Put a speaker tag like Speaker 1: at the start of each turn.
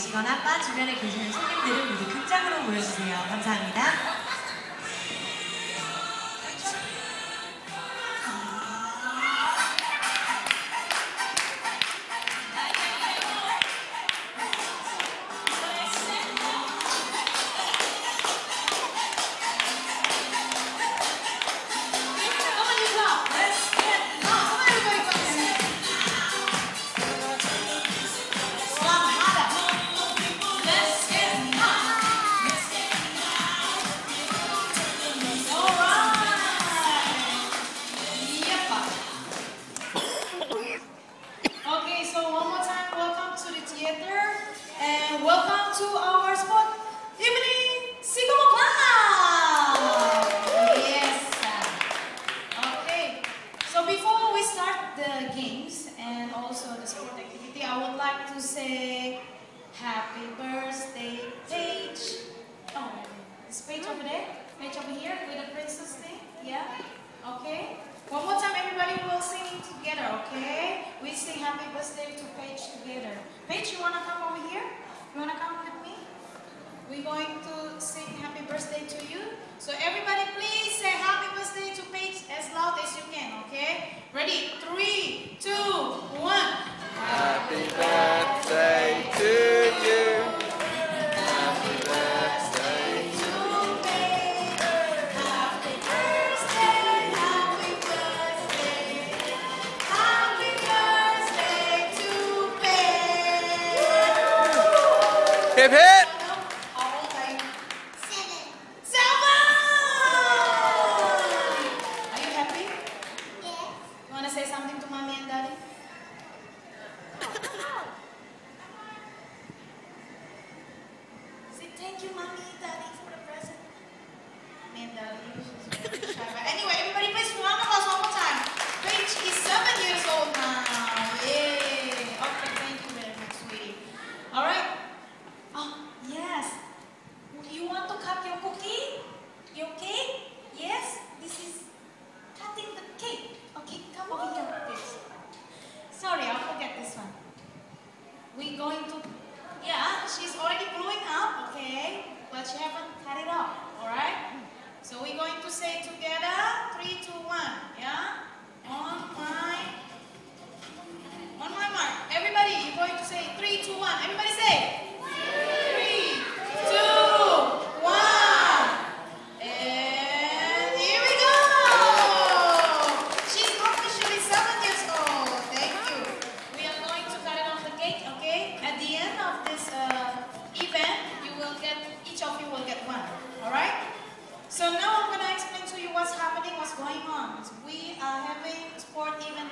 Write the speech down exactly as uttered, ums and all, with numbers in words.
Speaker 1: 계시거나 바 주변에 계시는 손님들은 모두 극장으로 모여주세요. 감사합니다.
Speaker 2: Welcome to our sport evening Sikomo Club! Yes. Okay. So before we start the games and also the sport activity, I would like to say happy birthday, Paige. Oh, this Paige over there, Paige over here with the princess thing. Yeah. Okay. One more time, everybody will sing together. Okay. We sing happy birthday to Paige together. Paige, you wanna come over here? You wanna come with me? We're going to sing happy birthday to you. So everybody please say happy birthday to Paige as loud as you can, okay? Ready? Three, two, one.
Speaker 3: Happy birthday to you. Happy birthday to
Speaker 2: Paige. Happy birthday, happy birthday. Happy birthday to Paige.
Speaker 3: Hip hip!
Speaker 2: Thank you, Mommy, Daddy, for the present. Mommy and Daddy, she's very shy. But anyway, everybody, please round of applause one more time. Paige is seven years old now. Yay! Okay, thank you very much, sweetie. All right. Oh, yes. You want to cut your cookie? Your cake? Yes. This is cutting the cake. Okay, come over here, please. Sorry, I'll forget this one. We're going to. Yeah, she's already blowing up, okay? But she haven't cut it off, alright? So we're going to say together, three, two, one, yeah? On my, on my mark. Everybody, you're going to say three, two, one. Everybody say. Three, two, one. And here we go. She's officially seven years old. Thank you. We are going to cut it off the cake, okay? At the end of this uh, event, you will get, each of you will get one, all right? So now I'm going to explain to you what's happening, what's going on. So we are having a sport event